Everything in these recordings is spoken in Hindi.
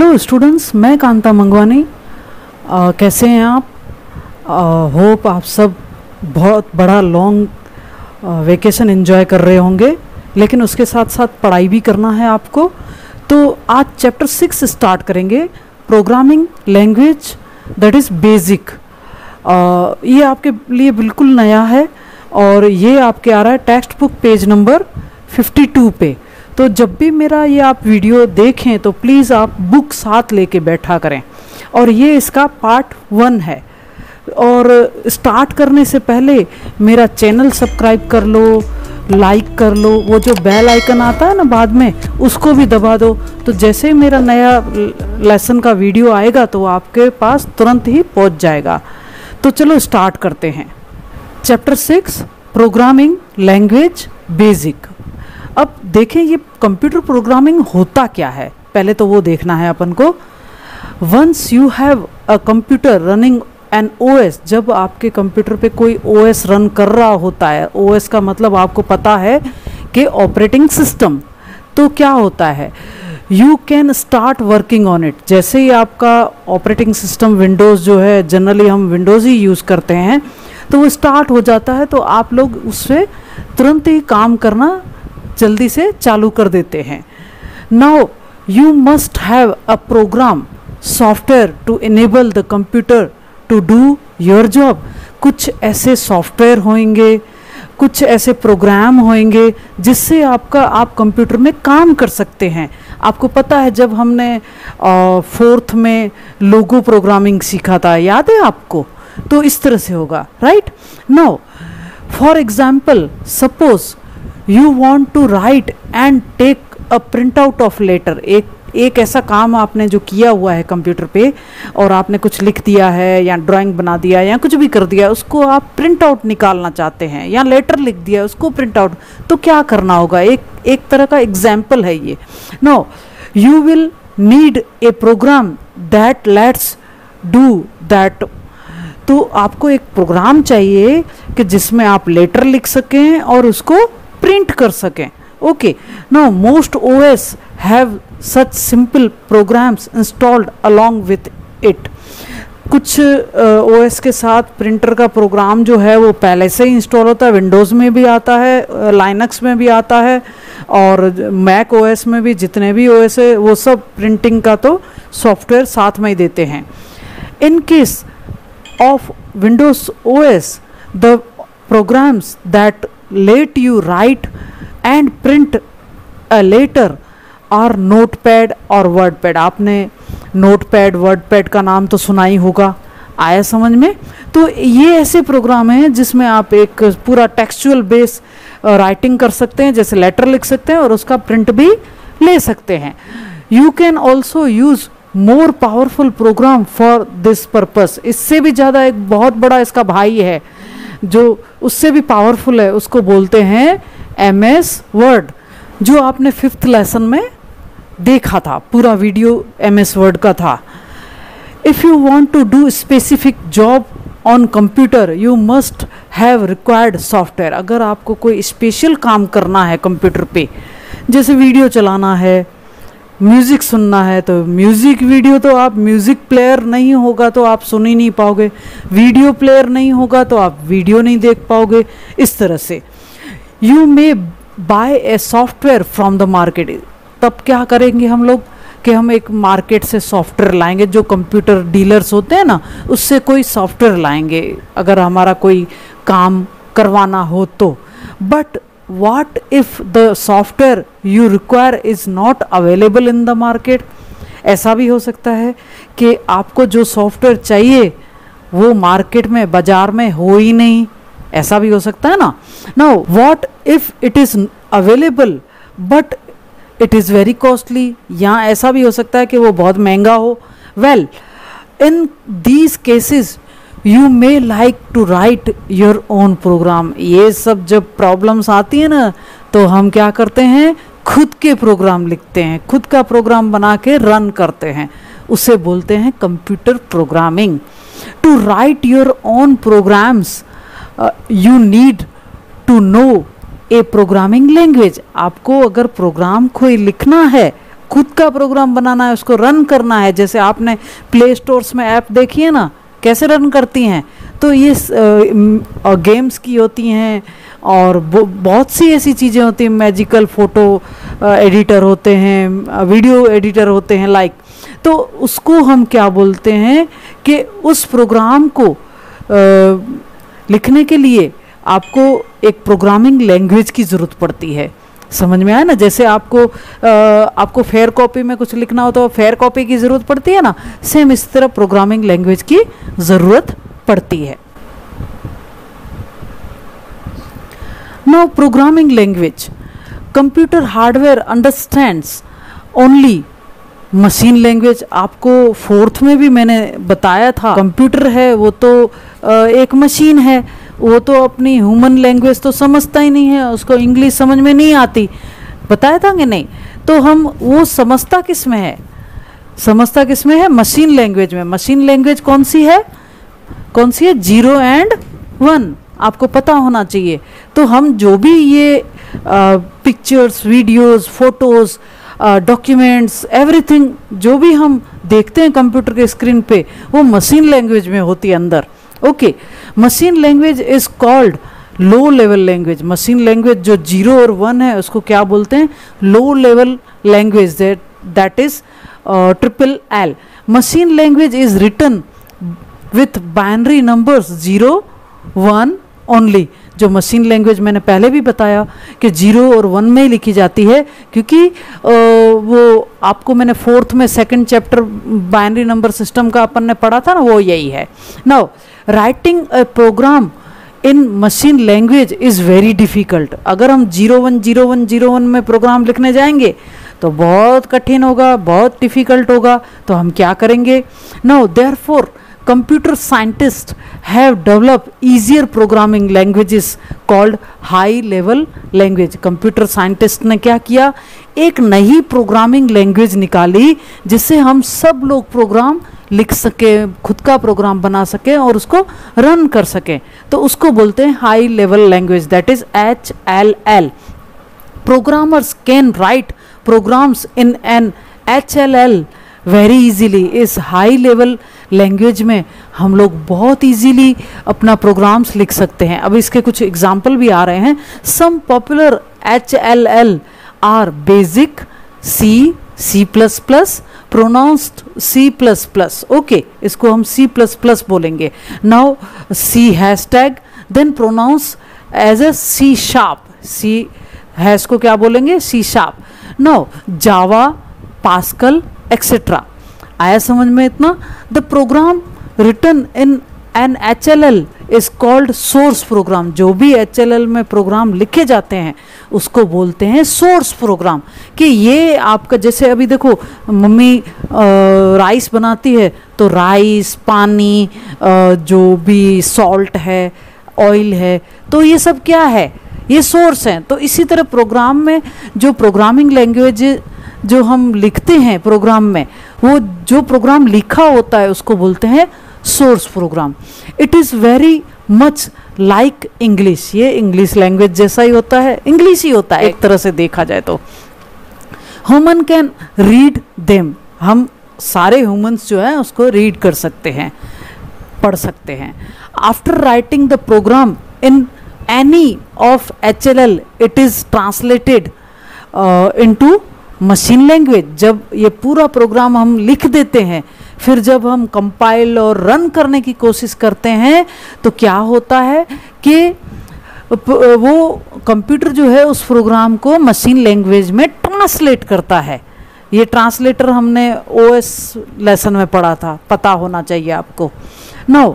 हेलो स्टूडेंट्स, मैं कांता मंगवानी। कैसे हैं आप? होप आप सब बहुत बड़ा लॉन्ग वेकेशन एंजॉय कर रहे होंगे, लेकिन उसके साथ साथ पढ़ाई भी करना है आपको। तो आज चैप्टर 6 स्टार्ट करेंगे, programming language that is basic. ये आपके लिए बिल्कुल नया है और ये आपके आ रहा है टेक्स्ट बुक पेज नंबर 52 पे। तो जब भी मेरा ये आप वीडियो देखें तो प्लीज़ आप बुक साथ लेके बैठा करें। और ये इसका पार्ट 1 है। और स्टार्ट करने से पहले मेरा चैनल सब्सक्राइब कर लो, लाइक कर लो, वो जो बेल आइकन आता है ना बाद में, उसको भी दबा दो। तो जैसे ही मेरा नया लेसन का वीडियो आएगा तो आपके पास तुरंत ही पहुंच जाएगा। तो चलो स्टार्ट करते हैं। Chapter 6 programming language basic. अब देखें ये कंप्यूटर प्रोग्रामिंग होता क्या है, पहले तो वो देखना है अपन को। Once you have a computer running an OS, जब आपके कंप्यूटर पे कोई ओएस रन कर रहा होता है, ओएस का मतलब आपको पता है कि ऑपरेटिंग सिस्टम, तो क्या होता है, you can start working on it. जैसे ही आपका ऑपरेटिंग सिस्टम विंडोज़ जो है, जनरली हम विंडोज़ ही यूज़ करते हैं, तो वो स्टार्ट हो जाता है तो आप लोग उससे तुरंत ही काम करना जल्दी से चालू कर देते हैं। Now you must have a program software to enable the computer to do your job. कुछ ऐसे सॉफ्टवेयर होंगे, कुछ ऐसे प्रोग्राम होंगे जिससे आप कंप्यूटर में काम कर सकते हैं। आपको पता है जब हमने 4th में लोगो प्रोग्रामिंग सीखा था, याद है आपको? तो इस तरह से होगा, right? Now for example, suppose you want to write and take a print out of letter. एक ऐसा काम आपने जो किया हुआ है कंप्यूटर पे, और आपने कुछ लिख दिया है या ड्राइंग बना दिया या कुछ भी कर दिया, उसको आप प्रिंट आउट निकालना चाहते हैं, या लेटर लिख दिया उसको प्रिंट आउट, तो क्या करना होगा? एक तरह का एग्जाम्पल है ये। No, you will need a program that lets do that. तो आपको एक प्रोग्राम चाहिए कि जिसमें आप लेटर लिख सकें और उसको प्रिंट कर सकें। Okay, now most OS have such simple programs installed along with it. कुछ ओएस के साथ प्रिंटर का प्रोग्राम जो है वो पहले से ही इंस्टॉल होता है। विंडोज़ में भी आता है, लाइनक्स में भी आता है, और मैक ओएस में भी, जितने भी ओएस है वो सब प्रिंटिंग का तो सॉफ्टवेयर साथ में ही देते हैं। In case of Windows OS, the programs that let you write and print a letter are Notepad और WordPad। आपने Notepad, WordPad का नाम तो सुना ही होगा, आया समझ में? तो ये ऐसे प्रोग्राम हैं जिसमें आप एक पूरा टेक्सचुअल बेस राइटिंग कर सकते हैं, जैसे लेटर लिख सकते हैं और उसका प्रिंट भी ले सकते हैं। You can also use more powerful program for this purpose. इससे भी ज़्यादा एक बहुत बड़ा इसका भाई है जो उससे भी पावरफुल है, उसको बोलते हैं MS वर्ड, जो आपने 5th लेसन में देखा था, पूरा वीडियो MS वर्ड का था। If you want to do specific job on computer you must have required software. अगर आपको कोई स्पेशल काम करना है कंप्यूटर पे, जैसे वीडियो चलाना है, म्यूज़िक सुनना है, तो म्यूज़िक वीडियो तो आप, म्यूज़िक प्लेयर नहीं होगा तो आप सुन ही नहीं पाओगे, वीडियो प्लेयर नहीं होगा तो आप वीडियो नहीं देख पाओगे। इस तरह से you may buy a software from the market. तब क्या करेंगे हम लोग कि हम एक मार्केट से सॉफ्टवेयर लाएंगे, जो कंप्यूटर डीलर्स होते हैं ना, उससे कोई सॉफ्टवेयर लाएंगे अगर हमारा कोई काम करवाना हो तो। But what if the software you require is not available in the market? ऐसा भी हो सकता है कि आपको जो सॉफ्टवेयर चाहिए वो मार्केट में, बाजार में हो ही नहीं, ऐसा भी हो सकता है ना। Now what if it is available but it is very costly? या ऐसा भी हो सकता है कि वो बहुत महंगा हो। Well, in these cases you may like to write your own program. ये सब जब प्रॉब्लम्स आती है ना, तो हम क्या करते हैं, खुद के प्रोग्राम लिखते हैं, खुद का प्रोग्राम बना के रन करते हैं, उसे बोलते हैं computer programming. To write your own programs you need to know a programming language. आपको अगर प्रोग्राम कोई लिखना है खुद का प्रोग्राम बनाना है, उसको रन करना है। जैसे आपने प्ले स्टोर्स में ऐप देखी है ना कैसे रन करती हैं, तो ये गेम्स की होती हैं और बहुत सी ऐसी चीज़ें होती हैं, मैजिकल फ़ोटो एडिटर होते हैं, वीडियो एडिटर होते हैं लाइक। तो उसको हम क्या बोलते हैं कि उस प्रोग्राम को लिखने के लिए आपको एक प्रोग्रामिंग लैंग्वेज की ज़रूरत पड़ती है। समझ में आया ना? जैसे आपको फेयर कॉपी में कुछ लिखना हो तो फेयर कॉपी की ज़रूरत पड़ती है ना, सेम इस तरह प्रोग्रामिंग लैंग्वेज की ज़रूरत पड़ती है। Now programming language, computer hardware understands only machine language. आपको फोर्थ में भी मैंने बताया था, कंप्यूटर है वो तो एक मशीन है, वो तो अपनी ह्यूमन लैंग्वेज तो समझता ही नहीं है, उसको इंग्लिश समझ में नहीं आती, बताया था कि नहीं? तो हम वो समझता किस में है? समझता किस में है? मशीन लैंग्वेज में। मशीन लैंग्वेज कौन सी है? कौन सी है? 0 and 1, आपको पता होना चाहिए। तो हम जो भी ये pictures, videos, photos, documents, everything जो भी हम देखते हैं कंप्यूटर के स्क्रीन पे, वो मशीन लैंग्वेज में होती है अंदर। Okay, machine language is called low level language. Machine language जो 0 और 1 है उसको क्या बोलते हैं? Low level language, that is LLL। Machine language is written with binary numbers 0, 1 only. जो मशीन लैंग्वेज मैंने पहले भी बताया कि 0 और 1 में ही लिखी जाती है, क्योंकि वो आपको मैंने फोर्थ में second chapter binary number system का अपन ने पढ़ा था ना, वो यही है। Now writing a program in machine language is very difficult. अगर हम 010101 में प्रोग्राम लिखने जाएंगे तो बहुत कठिन होगा, बहुत डिफ़िकल्ट होगा। तो हम क्या करेंगे? Now therefore computer scientists have developed easier programming languages called high level language। Computer scientist ने क्या किया? एक नई प्रोग्रामिंग लैंग्वेज निकाली जिससे हम सब लोग प्रोग्राम लिख सके, खुद का प्रोग्राम बना सके और उसको रन कर सके। तो उसको बोलते हैं high level language, that is HLL। Programmers can write programs in an HLL very easily. इस हाई लेवल लैंग्वेज में हम लोग बहुत इजीली अपना प्रोग्राम्स लिख सकते हैं। अब इसके कुछ एग्जाम्पल भी आ रहे हैं। Some popular HLL are basic, C++, pronounced C++। Okay, इसको हम C++ बोलेंगे। Now C hashtag, then pronounce as a C#। Hash को क्या बोलेंगे? C#। Now Java, Pascal, etcetera. आया समझ में इतना? The program written in an HLL is called source program. जो भी HLL में प्रोग्राम लिखे जाते हैं उसको बोलते हैं सोर्स प्रोग्राम। कि ये आपका, जैसे अभी देखो मम्मी राइस बनाती है तो राइस, पानी, जो भी सॉल्ट है, ऑयल है, तो ये सब क्या है? ये सोर्स हैं। तो इसी तरह प्रोग्राम में जो प्रोग्रामिंग लैंग्वेज जो हम लिखते हैं प्रोग्राम में, वो जो प्रोग्राम लिखा होता है उसको बोलते हैं source program. It is very much like English. ये इंग्लिश लैंग्वेज जैसा ही होता है, इंग्लिश ही होता है एक तरह से देखा जाए तो। Human can read them. हम सारे ह्यूमंस जो हैं उसको रीड कर सकते हैं, पढ़ सकते हैं। After writing the program in any of HLL it is translated into machine language. जब ये पूरा प्रोग्राम हम लिख देते हैं, फिर जब हम कंपाइल और रन करने की कोशिश करते हैं तो क्या होता है कि वो कंप्यूटर जो है उस प्रोग्राम को मशीन लैंग्वेज में ट्रांसलेट करता है। ये ट्रांसलेटर हमने OS लेसन में पढ़ा था, पता होना चाहिए आपको। Now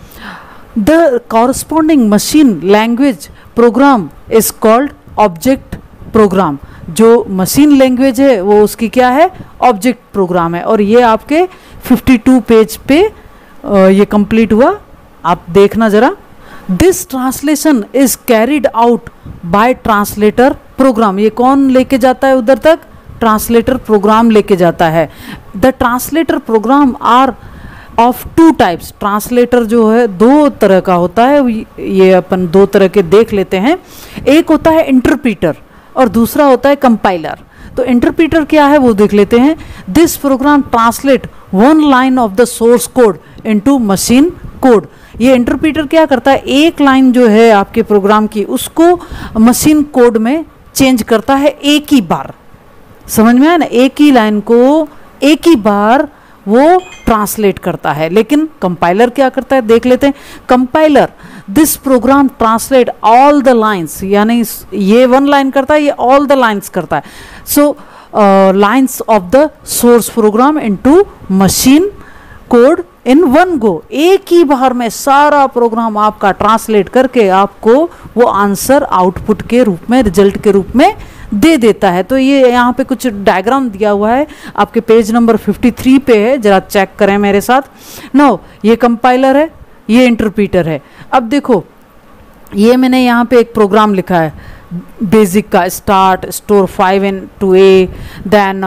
the corresponding machine language program is called object program. जो मशीन लैंग्वेज है वो उसकी क्या है? ऑब्जेक्ट प्रोग्राम है। और ये आपके 52 पेज पे ये कंप्लीट हुआ, आप देखना जरा। This translation is carried out by translator program. ये कौन लेके जाता है उधर तक? ट्रांसलेटर प्रोग्राम लेके जाता है। The translator program are of 2 types. Translator जो है 2 तरह का होता है, ये अपन 2 तरह के देख लेते हैं। एक होता है इंटरप्रीटर और दूसरा होता है कंपाइलर। तो इंटरप्रीटर क्या है वो देख लेते हैं। This program translate one line of the source code into machine code. ये इंटरप्रीटर क्या करता है, एक लाइन जो है आपके प्रोग्राम की उसको मशीन कोड में चेंज करता है एक ही बार। समझ में आया ना, एक ही लाइन को एक ही बार वो ट्रांसलेट करता है। लेकिन कंपाइलर क्या करता है देख लेते हैं। Compiler this program translate all the lines, यानी ये वन लाइन करता है, ये ऑल द लाइन्स करता है। So lines of the source program into machine code in one go. एक ही बार में सारा प्रोग्राम आपका ट्रांसलेट करके आपको वो आंसर आउटपुट के रूप में, रिजल्ट के रूप में दे देता है। तो ये यहाँ पे कुछ डायग्राम दिया हुआ है, आपके पेज नंबर 53 पे है, जरा चेक करें मेरे साथ। नो, ये कंपाइलर है, ये इंटरप्रीटर है। अब देखो, ये मैंने यहाँ पे एक प्रोग्राम लिखा है बेसिक का, start store 5 into A, then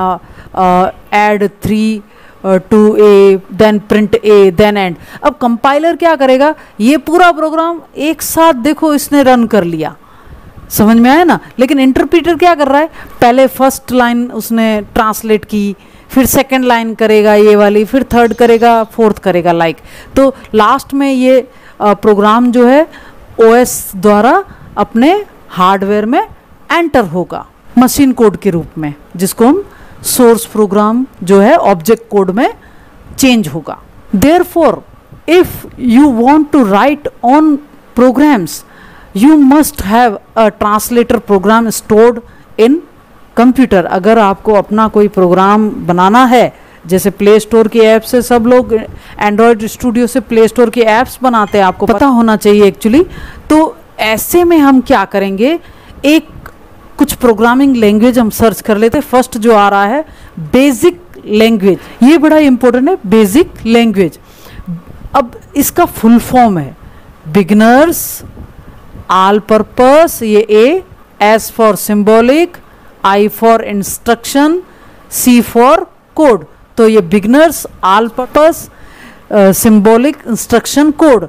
add 3 to A, then print A, then end. अब कंपाइलर क्या करेगा, ये पूरा प्रोग्राम एक साथ देखो इसने रन कर लिया। समझ में आया ना। लेकिन इंटरप्रीटर क्या कर रहा है, पहले फर्स्ट लाइन उसने ट्रांसलेट की, फिर सेकंड लाइन करेगा ये वाली, फिर थर्ड करेगा, फोर्थ करेगा, लाइक। तो लास्ट में ये प्रोग्राम जो है OS द्वारा अपने हार्डवेयर में एंटर होगा मशीन कोड के रूप में, जिसको हम सोर्स प्रोग्राम जो है ऑब्जेक्ट कोड में चेंज होगा। Therefore if you want to write on programs you must have a translator program stored in computer. अगर आपको अपना कोई प्रोग्राम बनाना है, जैसे प्ले स्टोर की ऐप से सब लोग एंड्रॉयड स्टूडियो से प्ले स्टोर की ऐप्स बनाते हैं, आपको पता होना चाहिए एक्चुअली। तो ऐसे में हम क्या करेंगे, एक कुछ प्रोग्रामिंग लैंग्वेज हम सर्च कर लेते हैं। फर्स्ट जो आ रहा है बेसिक लैंग्वेज, ये बड़ा इंपॉर्टेंट है, बेसिक लैंग्वेज। अब इसका फुल फॉर्म है बिगिनर्स ऑल पर्पस, ये A, S for symbolic, I for instruction, C for code. तो ये beginners all purpose symbolic instruction code,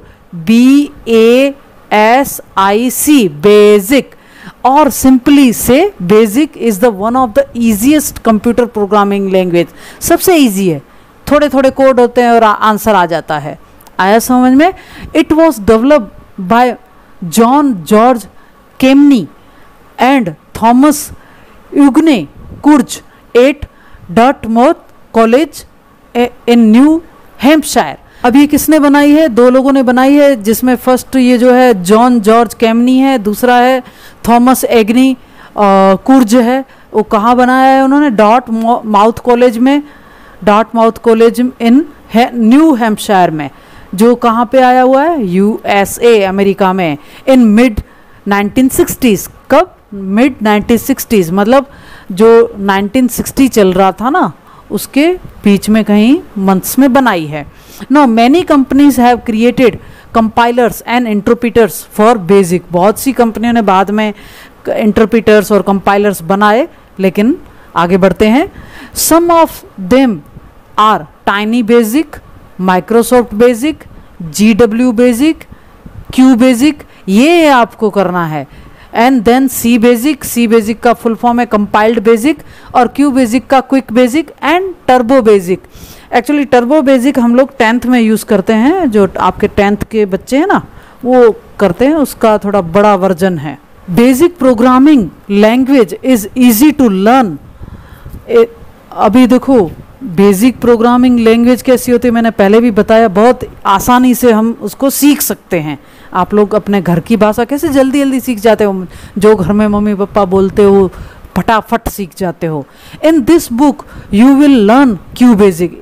BASIC, basic. और सिंपली से basic is the one of the easiest computer programming language. सबसे इजी है, थोड़े थोड़े कोड होते हैं और आंसर आ जाता है। आया समझ में। It was developed by John George Kemeny and Thomas Eugene Kurtz at Dartmouth college in New Hampshire. अब ये किसने बनाई है, दो लोगों ने बनाई है, जिसमें फर्स्ट ये जो है जॉन जॉर्ज केमनी है, दूसरा है थॉमस एग्नी कुर्ज है। वो कहाँ बनाया है उन्होंने, डॉर्टमाउथ कॉलेज में, Dartmouth college in New Hampshire में, जो कहाँ पे आया हुआ है, USA अमेरिका में, इन मिड 1960s। कब, मिड 1960s, मतलब जो 1960 चल रहा था ना, उसके बीच में कहीं मंथ्स में बनाई है। Now many companies have created compilers and interpreters for basic। बहुत सी कंपनियों ने बाद में इंटरप्रीटर्स और कंपाइलर्स बनाए, लेकिन आगे बढ़ते हैं। Some of them are Tiny Basic, Microsoft Basic, GW Basic, Q Basic, ये आपको करना है। And then C Basic, C Basic का फुल फॉर्म है कंपाइल्ड बेसिक, और Q Basic का quick basic and turbo basic. Actually turbo basic हम लोग 10th में यूज़ करते हैं, जो आपके 10th के बच्चे हैं ना वो करते हैं, उसका थोड़ा बड़ा वर्जन है। Basic programming language is easy to learn. अभी देखो बेसिक प्रोग्रामिंग लैंग्वेज कैसी होती है, मैंने पहले भी बताया, बहुत आसानी से हम उसको सीख सकते हैं। आप लोग अपने घर की भाषा कैसे जल्दी जल्दी सीख जाते हो, जो घर में मम्मी पापा बोलते हो फटाफट सीख जाते हो। In this book you will learn Q basic.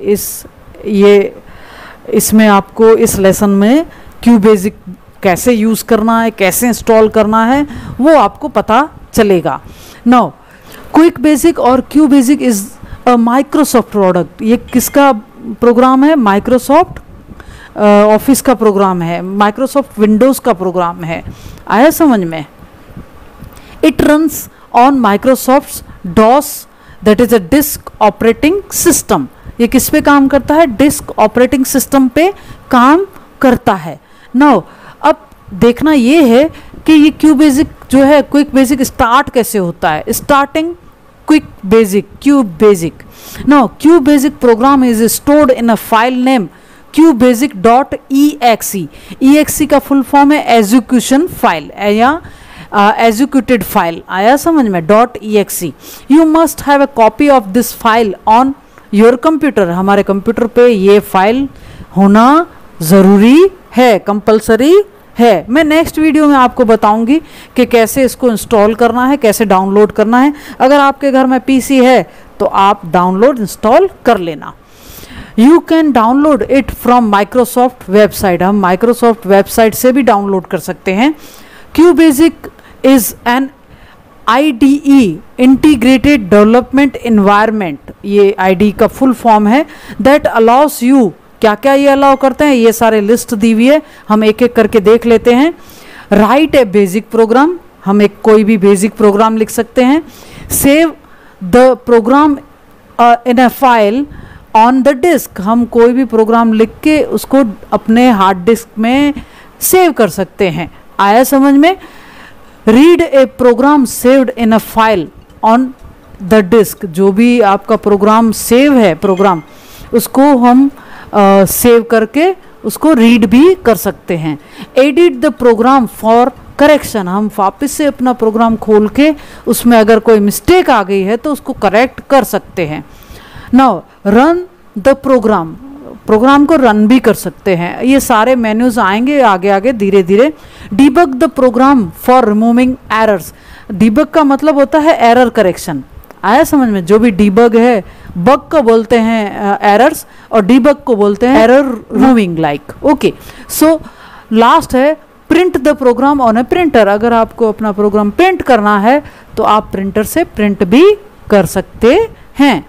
इसमें आपको इस लेसन में क्यू बेसिक कैसे यूज़ करना है, कैसे इंस्टॉल करना है, वो आपको पता चलेगा। नाउ क्विक बेसिक और Q basic is a Microsoft product. ये किसका प्रोग्राम है, माइक्रोसॉफ्ट ऑफिस का प्रोग्राम है, माइक्रोसॉफ्ट विंडोज़ का प्रोग्राम है। आया समझ में। It runs on Microsoft DOS, that is a disk operating system. ये किस पे काम करता है, डिस्क ऑपरेटिंग सिस्टम पे काम करता है। नाउ अब देखना ये है कि ये क्यू बेसिक जो है, क्विक बेसिक स्टार्ट कैसे होता है। Starting QuickBasic, QBasic. Now QBasic program is stored in a file name QBasic.exe. exe का फुल फॉर्म है एग्जीक्यूशन फाइल या executed फाइल, आया समझ में, .exe. You must have a copy of this file on your computer. हमारे कंप्यूटर पे ये फाइल होना ज़रूरी है, कंपलसरी है. मैं नेक्स्ट वीडियो में आपको बताऊंगी कि कैसे इसको इंस्टॉल करना है, कैसे डाउनलोड करना है. अगर आपके घर में पीसी है तो आप डाउनलोड इंस्टॉल कर लेना. You can download it from Microsoft website. हम माइक्रोसॉफ्ट वेबसाइट से भी डाउनलोड कर सकते हैं. QBasic is an IDE, integrated development environment. ये IDE का फुल फॉर्म है. दैट अलाउस यू, क्या क्या ये अलाउ करते हैं, ये सारे लिस्ट दी हुई है, हम एक एक करके देख लेते हैं. राइट ए बेसिक प्रोग्राम, हम एक कोई भी बेसिक प्रोग्राम लिख सकते हैं. Save the program in a file on the disk, हम कोई भी प्रोग्राम लिख के उसको अपने हार्ड डिस्क में सेव कर सकते हैं. आया समझ में. Read a program saved in a file on the disk, जो भी आपका प्रोग्राम सेव है प्रोग्राम, उसको हम सेव करके उसको रीड भी कर सकते हैं. Edit the program for correction, हम वापस से अपना प्रोग्राम खोल के उसमें अगर कोई मिस्टेक आ गई है तो उसको करेक्ट कर सकते हैं. Now run the program, program को रन भी कर सकते हैं. ये सारे मेन्यूज आएंगे आगे आगे धीरे धीरे. Debug the program for removing errors, debug का मतलब होता है एरर करेक्शन. आया समझ में. जो भी डिबग है, बग को बोलते हैं एरर्स और डिबग को बोलते हैं error removing like. Okay, so last है print the program on a printer. अगर आपको अपना प्रोग्राम प्रिंट करना है तो आप प्रिंटर से प्रिंट भी कर सकते हैं.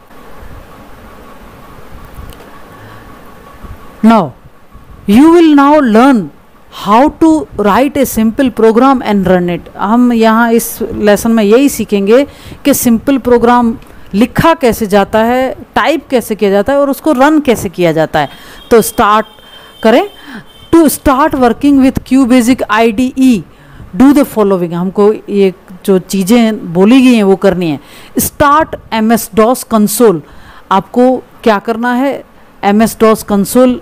Now you will now learn how to write a simple program and run it. हम यहाँ इस लेसन में यही सीखेंगे कि सिंपल प्रोग्राम लिखा कैसे जाता है, टाइप कैसे किया जाता है और उसको रन कैसे किया जाता है. तो स्टार्ट करें. To start working with QBasic IDE do the following, हमको ये जो चीज़ें बोली गई हैं वो करनी है. स्टार्ट MS-DOS कंसोल, आपको क्या करना है, MS-DOS कंसोल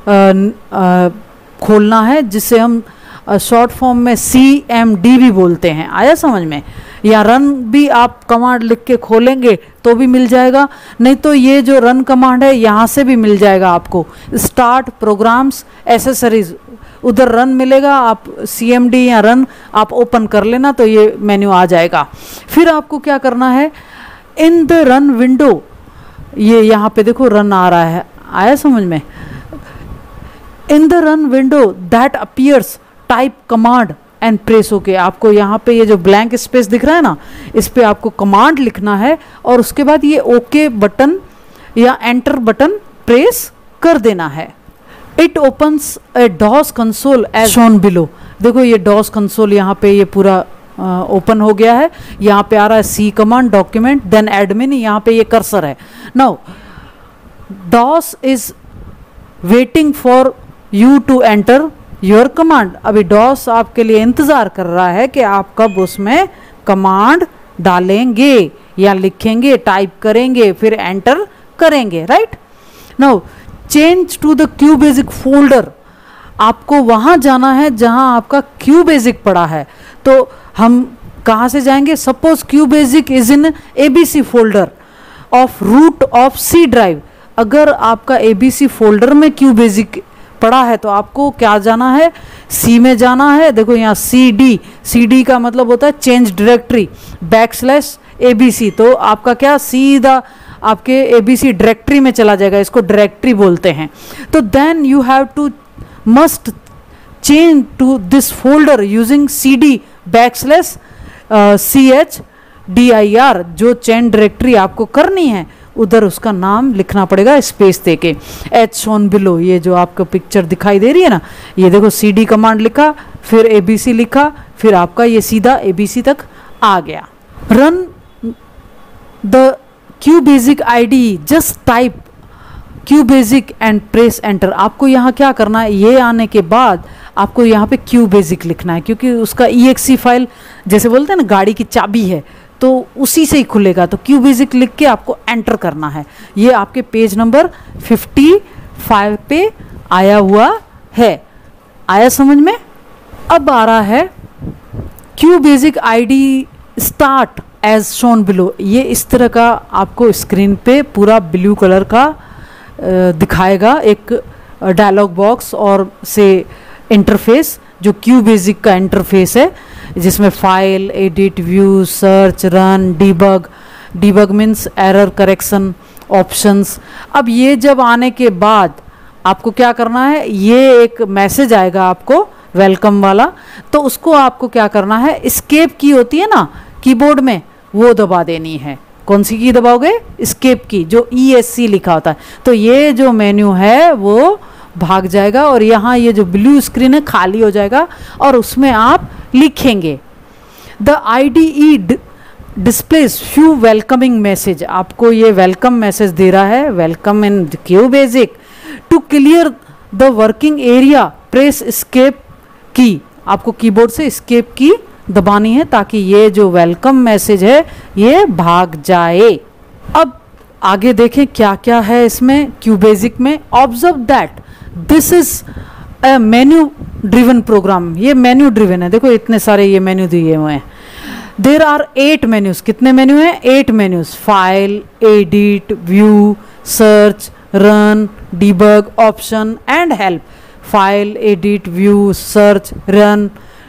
खोलना है, जिसे हम शॉर्ट फॉर्म में CMD भी बोलते हैं. आया समझ में. या रन भी आप कमांड लिख के खोलेंगे तो भी मिल जाएगा, नहीं तो ये जो रन कमांड है यहाँ से भी मिल जाएगा आपको. स्टार्ट प्रोग्राम्स एसेसरीज, उधर रन मिलेगा, आप CMD या रन आप ओपन कर लेना तो ये मेन्यू आ जाएगा. फिर आपको क्या करना है, इन द रन विंडो, ये यहाँ पे देखो रन आ रहा है. आया समझ में. In the run window that appears type command and press okay. आपको यहाँ पे ये जो ब्लैंक स्पेस दिख रहा है ना, इस पे आपको कमांड लिखना है और उसके बाद ये ओके बटन या एंटर बटन प्रेस कर देना है. It opens a DOS console as shown below. देखो ये DOS कंसोल यहाँ पे ये पूरा ओपन हो गया है. यहाँ पे आ रहा है C command, document, then admin, यहाँ पे ये कर्सर है. Now DOS is waiting for you to enter your command. अभी DOS आपके लिए इंतज़ार कर रहा है कि आप कब उसमें कमांड डालेंगे या लिखेंगे, टाइप करेंगे, फिर एंटर करेंगे. Right. Now change to the QBasic folder, आपको वहाँ जाना है जहाँ आपका QBasic पड़ा है. तो हम कहाँ से जाएंगे, suppose QBasic is in ABC folder of root of C drive. अगर आपका ABC फोल्डर में QBasic पड़ा है तो आपको क्या जाना है, C में जाना है. देखो यहाँ CD का मतलब होता है चेंज डायरेक्टरी /ABC. तो आपका क्या सीधा आपके ABC डायरेक्टरी में चला जाएगा, इसको डायरेक्टरी बोलते हैं. तो then you have to must change to this folder using CD /CHDIR. जो चेंज डायरेक्टरी आपको करनी है उधर उसका नाम लिखना पड़ेगा स्पेस देके. एच शोन बिलो, ये जो आपको पिक्चर दिखाई दे रही है ना, ये देखो CD कमांड लिखा, फिर ABC लिखा, फिर आपका ये सीधा ABC तक आ गया. Run the QBasic IDE, just type QBasic and press enter. आपको यहाँ क्या करना है, ये आने के बाद आपको यहाँ पे QBasic लिखना है, क्योंकि उसका EXE फाइल जैसे बोलते हैं ना गाड़ी की चाबी है, तो उसी से ही खुलेगा। तो QBasic लिख के आपको एंटर करना है। ये आपके पेज नंबर 55 पे आया हुआ है। आया समझ में? अब आ रहा है QBasic ID start as shown below. ये इस तरह का आपको स्क्रीन पे पूरा ब्लू कलर का दिखाएगा एक डायलॉग बॉक्स और से इंटरफेस, जो QBasic का इंटरफेस है, जिसमें file, edit, view, search, run, debug means error correction, options. अब ये जब आने के बाद आपको क्या करना है, ये एक मैसेज आएगा आपको वेलकम वाला, तो उसको आपको क्या करना है, एस्केप की होती है ना कीबोर्ड में, वो दबा देनी है। कौन सी की दबाओगे? एस्केप की, जो ESC लिखा होता है। तो ये जो मेन्यू है वो भाग जाएगा और यहाँ ये जो ब्लू स्क्रीन है खाली हो जाएगा और उसमें आप लिखेंगे the IDE displays few welcoming message. आपको ये वेलकम मैसेज दे रहा है, welcome in QBasic। To clear the working area press escape key. आपको कीबोर्ड से एस्केप की दबानी है ताकि ये जो वेलकम मैसेज है ये भाग जाए। अब आगे देखें क्या क्या है इसमें QBasic में। Observe that this is a menu driven program. ये मेन्यू ड्रिवन है, देखो इतने सारे ये मेन्यू दिए हुए हैं। There are 8 menus. कितने मेन्यू हैं? 8 menus. File, edit, view, search, run, debug, option and help. File, edit, view, search, run,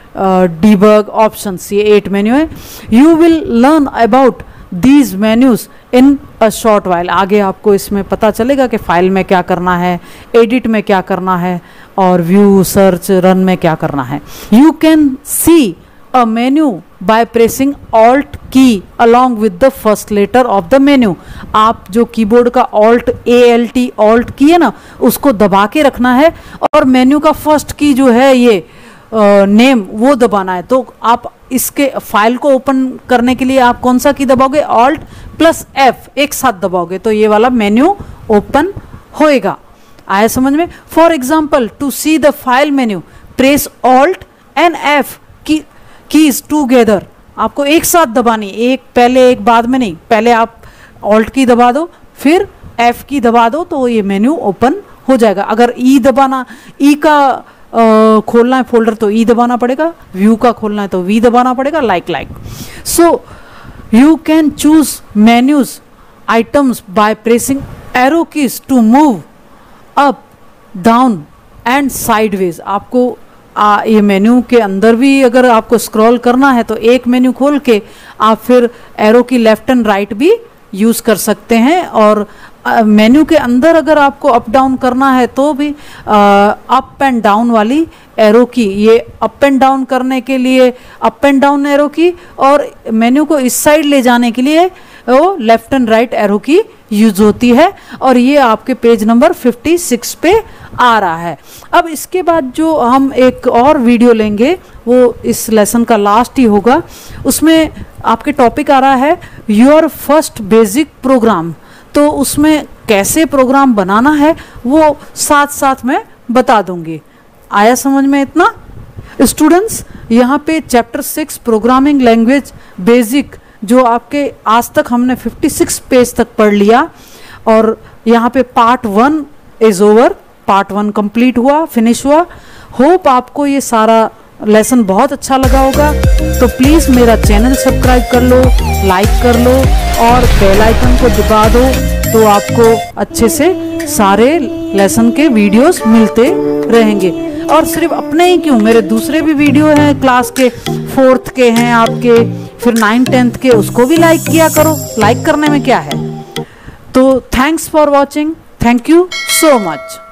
debug, options, ये 8 मेन्यू है। You will learn about these menus in a short while. आगे आपको इसमें पता चलेगा कि फाइल में क्या करना है, एडिट में क्या करना है और व्यू, सर्च, रन में क्या करना है। You can see a menu by pressing alt key along with the first letter of the menu. आप जो कीबोर्ड का ALT ऑल्ट की है ना, उसको दबा के रखना है और मेन्यू का फर्स्ट की जो है ये नेम वो दबाना है। तो आप इसके फाइल को ओपन करने के लिए आप कौन सा की दबाओगे? Alt+F एक साथ दबाओगे तो ये वाला मेन्यू ओपन होएगा। आया समझ में? For example to see the file menu press Alt and F keys together. आपको एक साथ दबानी, एक पहले एक बाद में नहीं। पहले आप Alt की दबा दो फिर F की दबा दो तो ये मेन्यू ओपन हो जाएगा। अगर E दबाना, E का खोलना है फोल्डर तो E दबाना पड़ेगा, व्यू का खोलना है तो V दबाना पड़ेगा, like. So you can choose menus items by pressing arrow keys to move up, down and sideways. आपको ये मेन्यू के अंदर भी अगर आपको स्क्रॉल करना है तो एक मेन्यू खोल के आप फिर arrow key left and right भी यूज़ कर सकते हैं। और मेन्यू के अंदर अगर आपको अप डाउन करना है तो भी अप एंड डाउन वाली एरो की, ये अप एंड डाउन करने के लिए अप एंड डाउन एरो की और मेन्यू को इस साइड ले जाने के लिए वो left and right arrow key use होती है। और ये आपके पेज नंबर 56 पे आ रहा है। अब इसके बाद जो हम एक और वीडियो लेंगे वो इस लेसन का लास्ट ही होगा। उसमें आपके टॉपिक आ रहा है योर फर्स्ट बेसिक प्रोग्राम। तो उसमें कैसे प्रोग्राम बनाना है वो साथ साथ में बता दूंगी। आया समझ में इतना? स्टूडेंट्स, यहाँ पे चैप्टर 6 प्रोग्रामिंग लैंग्वेज बेसिक जो आपके आज तक हमने 56 पेज तक पढ़ लिया और यहाँ पे part 1 is over. Part 1 complete हुआ, फिनिश हुआ। होप आपको ये सारा लेसन बहुत अच्छा लगा होगा। तो प्लीज़ मेरा चैनल सब्सक्राइब कर लो, लाइक कर लो और बेल आइकन को दबा दो तो आपको अच्छे से सारे लेसन के वीडियोस मिलते रहेंगे। और सिर्फ अपने ही क्यों, मेरे दूसरे भी वीडियो हैं, क्लास के 4th के हैं आपके, फिर 9th 10th के, उसको भी लाइक किया करो। लाइक करने में क्या है। तो thanks for watching, thank you so much.